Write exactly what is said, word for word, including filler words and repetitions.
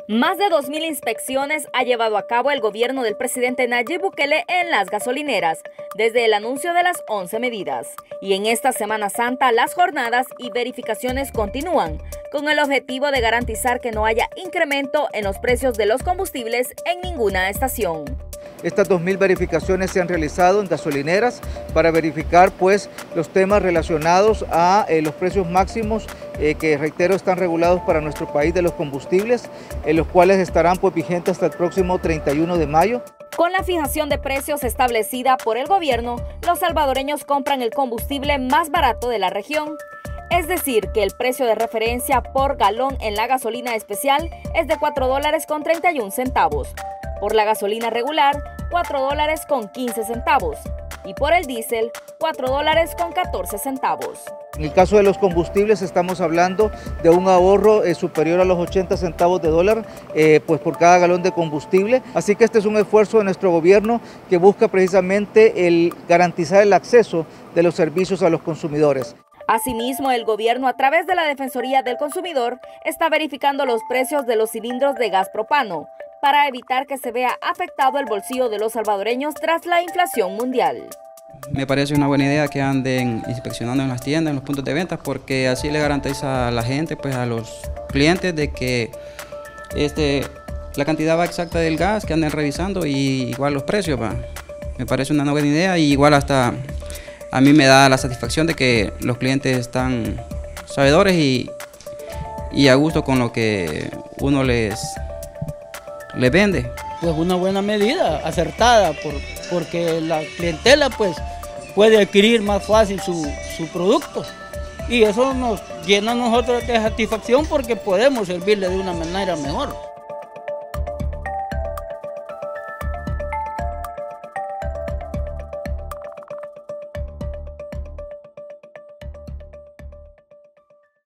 Más de dos mil inspecciones ha llevado a cabo el gobierno del presidente Nayib Bukele en las gasolineras, desde el anuncio de las once medidas. Y en esta Semana Santa las jornadas y verificaciones continúan, con el objetivo de garantizar que no haya incremento en los precios de los combustibles en ninguna estación. Estas dos mil verificaciones se han realizado en gasolineras para verificar pues, los temas relacionados a eh, los precios máximos eh, que, reitero, están regulados para nuestro país de los combustibles, en los cuales estarán pues, vigentes hasta el próximo treinta y uno de mayo. Con la fijación de precios establecida por el gobierno, los salvadoreños compran el combustible más barato de la región. Es decir, que el precio de referencia por galón en la gasolina especial es de cuatro dólares con treinta y un centavos. Por la gasolina regular, cuatro dólares con quince centavos. Y por el diésel, cuatro dólares con catorce centavos. En el caso de los combustibles estamos hablando de un ahorro eh, superior a los ochenta centavos de dólar eh, pues por cada galón de combustible. Así que este es un esfuerzo de nuestro gobierno que busca precisamente el garantizar el acceso de los servicios a los consumidores. Asimismo, el gobierno, a través de la Defensoría del Consumidor, está verificando los precios de los cilindros de gas propano, para evitar que se vea afectado el bolsillo de los salvadoreños tras la inflación mundial. Me parece una buena idea que anden inspeccionando en las tiendas, en los puntos de venta, porque así le garantiza a la gente, pues a los clientes, de que este, la cantidad exacta del gas que anden revisando y igual los precios. Va. Me parece una buena idea y igual hasta a mí me da la satisfacción de que los clientes están sabedores y, y a gusto con lo que uno les... le vende. Pues una buena medida, acertada, por, porque la clientela pues puede adquirir más fácil su, su producto y eso nos llena a nosotros de satisfacción porque podemos servirle de una manera mejor.